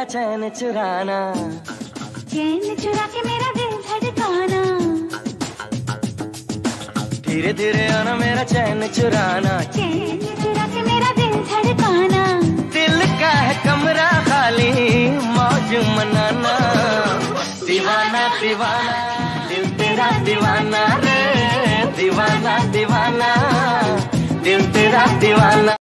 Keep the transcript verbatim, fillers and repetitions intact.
मेरा चैन चुराना, चैन चुरा के मेरा दिल धड़काना, धीरे धीरे आना मेरा चैन चुराना, चैन चुरा के मेरा दिल धड़काना। दिल का है कमरा खाली मौज मनाना, दीवाना दीवाना दिल तेरा दीवाना रे, दीवाना दीवाना दिल तेरा दीवाना।